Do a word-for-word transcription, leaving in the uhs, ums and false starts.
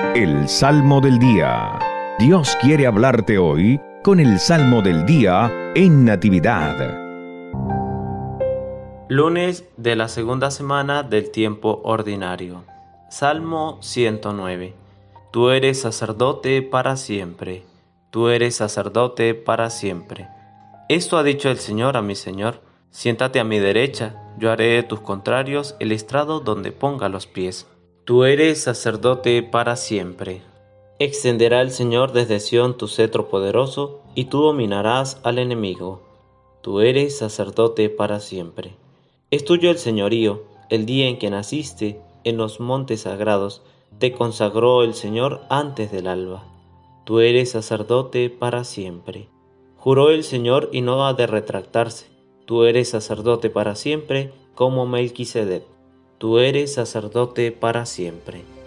El Salmo del Día. Dios quiere hablarte hoy con el Salmo del Día en Natividad. Lunes de la segunda semana del tiempo ordinario. Salmo ciento nueve. Tú eres sacerdote para siempre. Tú eres sacerdote para siempre. Esto ha dicho el Señor a mi Señor: siéntate a mi derecha, yo haré de tus contrarios el estrado donde ponga los pies. Tú eres sacerdote para siempre. Extenderá el Señor desde Sión tu cetro poderoso, y tú dominarás al enemigo. Tú eres sacerdote para siempre. Es tuyo el señorío, el día en que naciste, en los montes sagrados, te consagró el Señor antes del alba. Tú eres sacerdote para siempre. Juró el Señor y no ha de retractarse. Tú eres sacerdote para siempre, como Melquisedec. Tú eres sacerdote para siempre.